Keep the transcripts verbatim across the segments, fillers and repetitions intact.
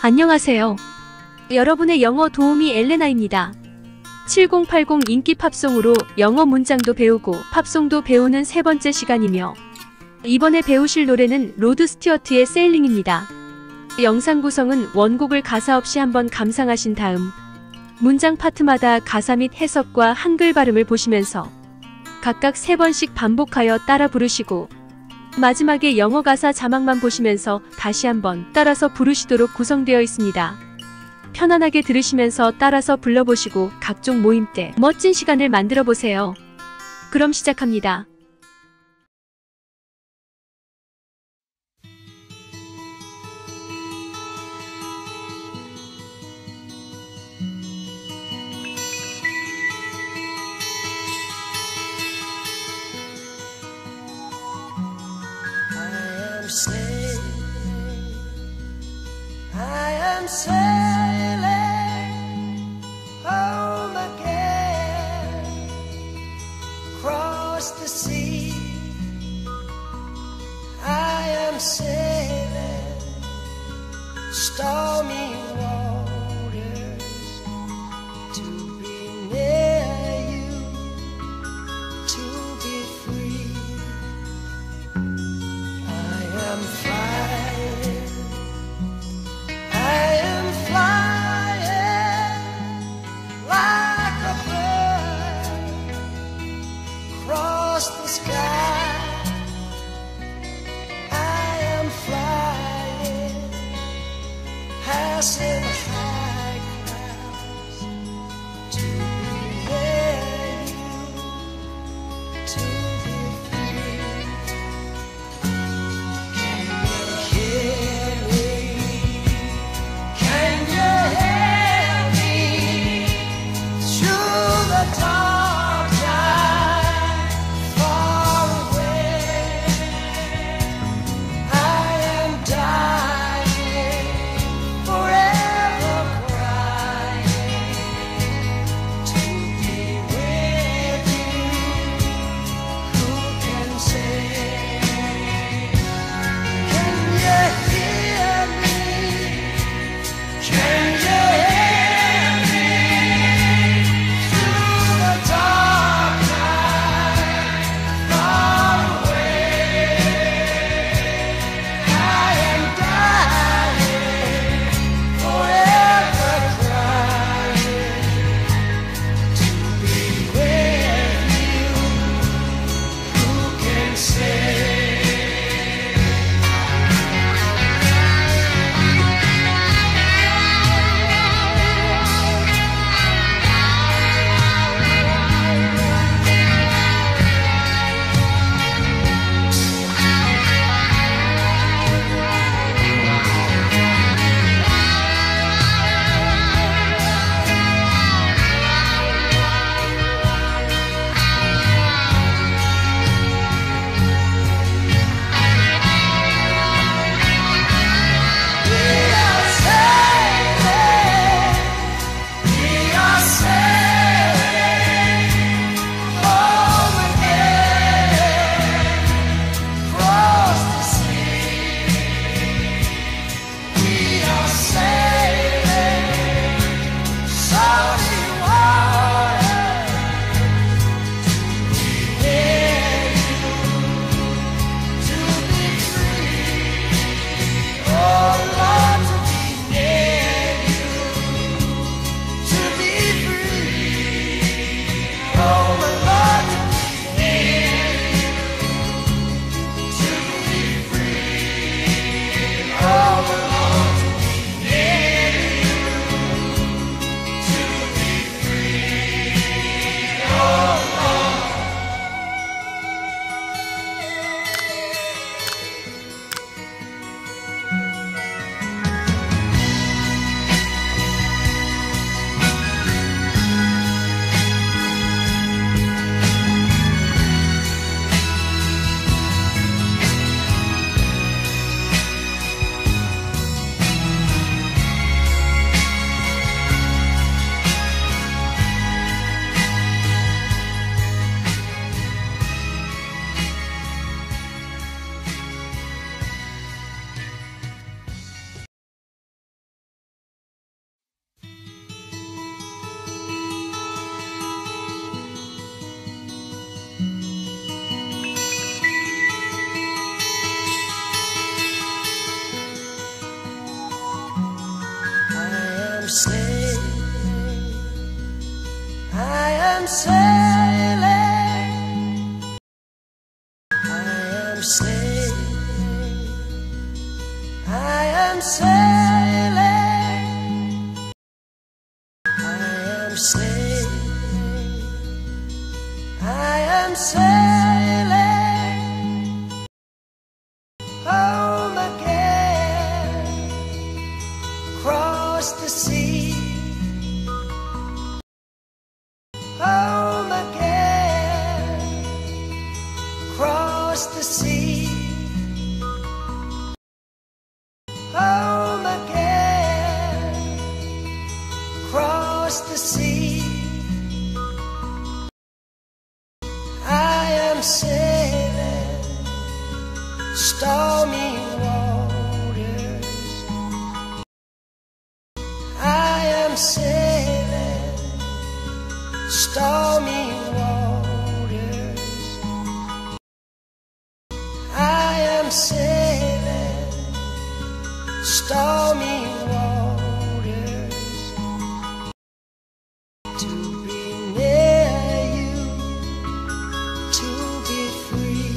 안녕하세요. 여러분의 영어 도우미 엘레나입니다. 칠공팔공 인기 팝송으로 영어 문장도 배우고 팝송도 배우는 세 번째 시간이며 이번에 배우실 노래는 로드 스튜어트의 세일링입니다. 영상 구성은 원곡을 가사 없이 한번 감상하신 다음 문장 파트마다 가사 및 해석과 한글 발음을 보시면서 각각 세 번씩 반복하여 따라 부르시고 마지막에 영어 가사 자막만 보시면서 다시 한번 따라서 부르시도록 구성되어 있습니다. 편안하게 들으시면서 따라서 불러보시고 각종 모임 때 멋진 시간을 만들어 보세요. 그럼 시작합니다. Sailing, I am sailing home again, across the sea. I am sailing stormy waters to be near you, to be free. I'm flying, I am flying like a bird across the sky. I am flying past am sailing, I am sailing, I am sailing, I am sailing, I am sailing, I am sailing home again, across the sea, home again, across the sea, home again, across the sea. I am sailing stormy waters, I am sailing stormy waters, I am sailing stormy waters to be near you, to be free,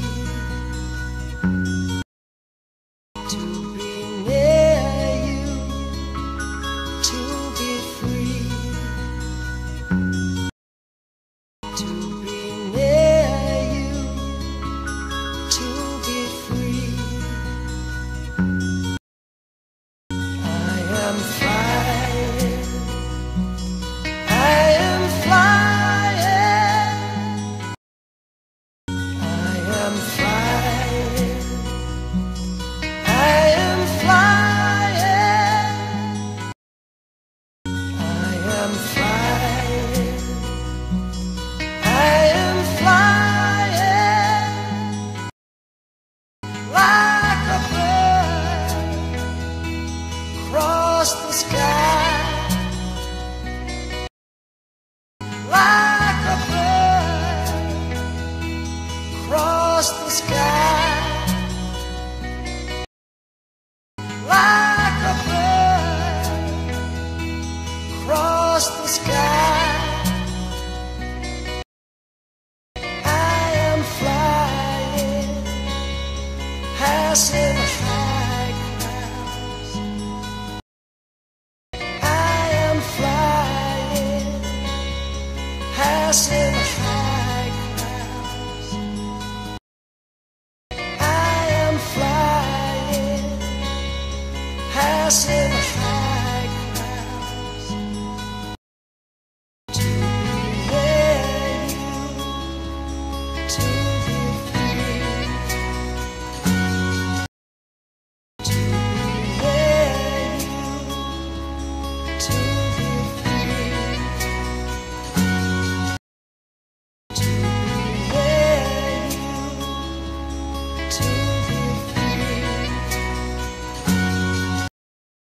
to be near you, to be free, to be near you, to be free. I am flying, I am flying, I am flying, I am flying, I am flying, I am flying like a bird across the sky, like a bird across the sky, like a bird across the sky. I am flying, passing high clouds. I am flying, passing high clouds. I am flying, passing high clouds to be near you, to be free, to be near you, to be free, to be near you, to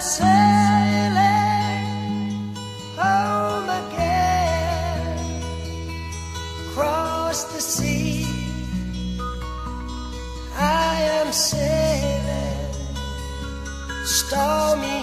sailing home again, across the sea. I am sailing stormy